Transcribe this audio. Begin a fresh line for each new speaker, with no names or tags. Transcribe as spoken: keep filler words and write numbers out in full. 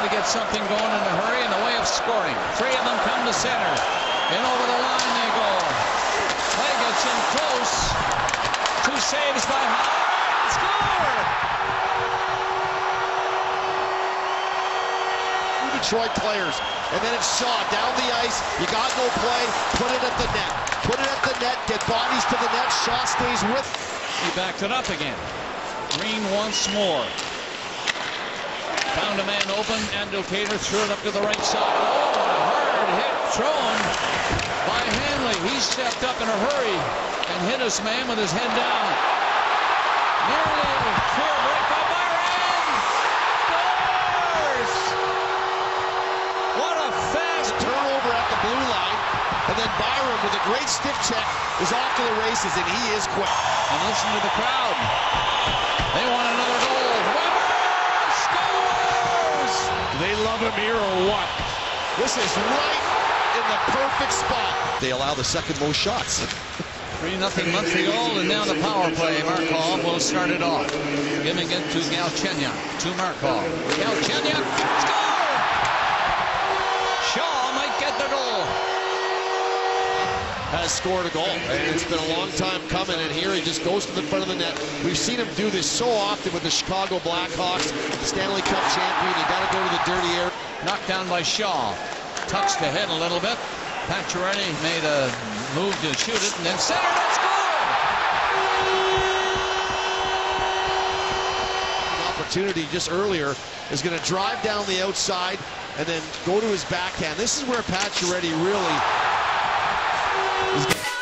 to get something going in a hurry in the way of scoring. Three of them come to center. In over the line they go. Play gets in close. Two saves by Howard. Score!
Detroit players. And then it's Shaw down the ice. You got no play. Put it at the net. Put it at the net. Get bodies to the net. Shaw stays with.
He backs it up again. Green once more. Found a man open. Abdelkader threw it up to the right side. Oh, a hard hit thrown by Hanley. He stepped up in a hurry and hit his man with his head down. Nearly clear break by Byron. Scores! What a fast
turnover at the blue line. And then Byron with a great stiff check is off to the races, and he is quick.
And listen to the crowd. They want another goal. Weber scores!
Do they love him here or what? This is right in the perfect spot. They allow the second most shots.
three nothing Montreal, and now the power play. Markov will start it off. Giving it to Galchenyuk. To Markov. Galchenyuk. Score! Shaw might get the goal.
Has scored a goal, and it's been a long time coming, and here he just goes to the front of the net. We've seen him do this so often with the Chicago Blackhawks, Stanley Cup champion. You got to go to the dirty area.
Knocked down by Shaw. Touched the head a little bit. Pacioretty made a move to shoot it, and then center and scored!
An opportunity just earlier is going to drive down the outside and then go to his backhand. This is where Pacioretty really is